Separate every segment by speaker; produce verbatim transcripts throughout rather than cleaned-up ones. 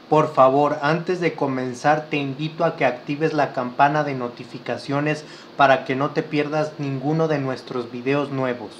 Speaker 1: Por favor, antes de comenzar te invito a que actives la campana de notificaciones para que no te pierdas ninguno de nuestros videos nuevos.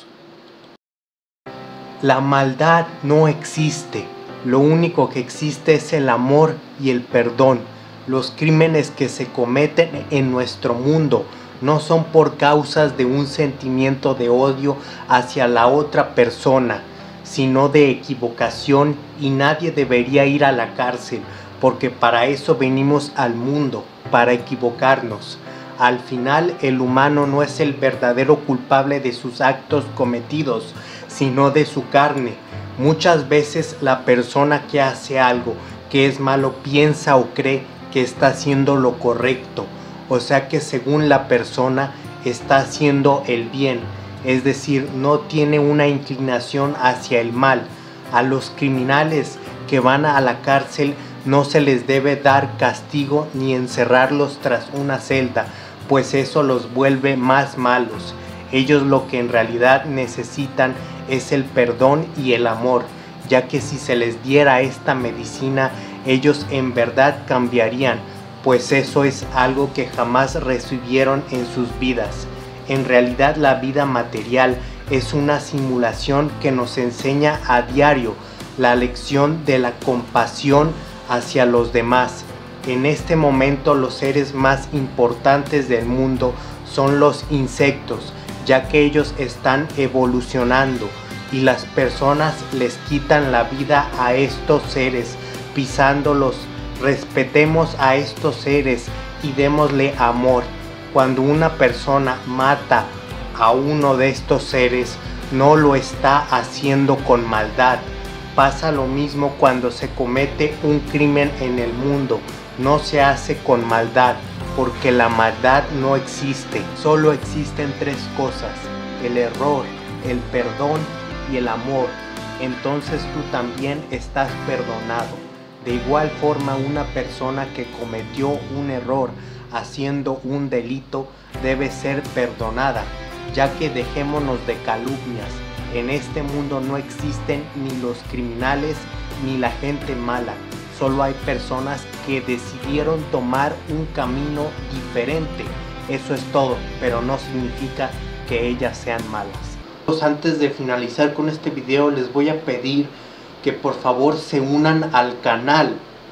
Speaker 1: La maldad no existe, lo único que existe es el amor y el perdón. Los crímenes que se cometen en nuestro mundo no son por causas de un sentimiento de odio hacia la otra persona, sino de equivocación, y nadie debería ir a la cárcel, porque para eso venimos al mundo, para equivocarnos. Al final, el humano no es el verdadero culpable de sus actos cometidos, sino de su carne. Muchas veces la persona que hace algo que es malo piensa o cree que está haciendo lo correcto, o sea que según la persona está haciendo el bien, es decir, no tiene una inclinación hacia el mal. A los criminales que van a la cárcel no se les debe dar castigo ni encerrarlos tras una celda, pues eso los vuelve más malos. Ellos lo que en realidad necesitan es el perdón y el amor, ya que si se les diera esta medicina, ellos en verdad cambiarían, pues eso es algo que jamás recibieron en sus vidas. En realidad la vida material es una simulación que nos enseña a diario la lección de la compasión hacia los demás. En este momento los seres más importantes del mundo son los insectos, ya que ellos están evolucionando y las personas les quitan la vida a estos seres pisándolos. Respetemos a estos seres y démosle amor. Cuando una persona mata a uno de estos seres, no lo está haciendo con maldad. Pasa lo mismo cuando se comete un crimen en el mundo. No se hace con maldad, porque la maldad no existe. Solo existen tres cosas: el error, el perdón y el amor. Entonces tú también estás perdonado. De igual forma, una persona que cometió un error haciendo un delito debe ser perdonada, ya que dejémonos de calumnias. En este mundo no existen ni los criminales ni la gente mala. Solo hay personas que decidieron tomar un camino diferente. Eso es todo, pero no significa que ellas sean malas. Antes de finalizar con este video, les voy a pedir que por favor se unan al canal.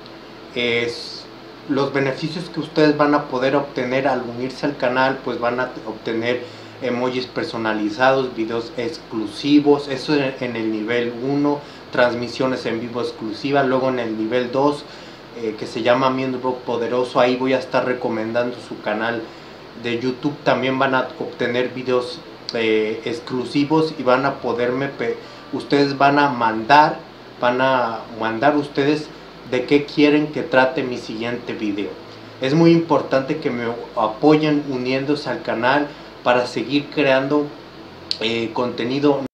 Speaker 1: Es, los beneficios que ustedes van a poder obtener al unirse al canal, pues van a obtener emojis personalizados, videos exclusivos, eso en el nivel uno, transmisiones en vivo exclusivas. Luego en el nivel dos, eh, que se llama Miembro Poderoso, ahí voy a estar recomendando su canal de YouTube. También van a obtener videos eh, exclusivos y van a poderme, ustedes van a mandar, van a mandar ustedes de qué quieren que trate mi siguiente video. Es muy importante que me apoyen uniéndose al canal para seguir creando eh, contenido.